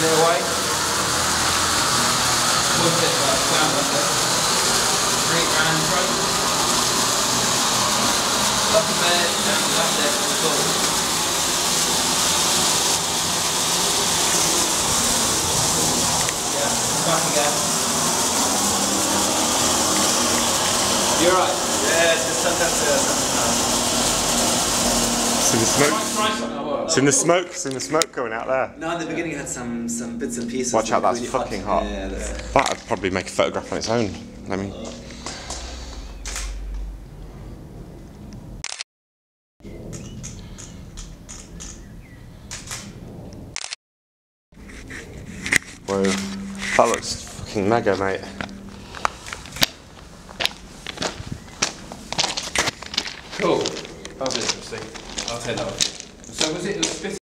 it away. Push it like down like that. Straight round front. Up a bit, down to that there, cool. Yeah, back again. You're right. Yeah, just sometimes. See the smoke? Try something. It's in the smoke. It's in the smoke going out there. No, in the beginning it had some bits and pieces. Watch out, that's really fucking hot. Yeah, that's... That'd probably make a photograph on its own. I mean. Whoa, that looks fucking mega, mate. Cool. That was interesting. I'll take that one. So was it spit?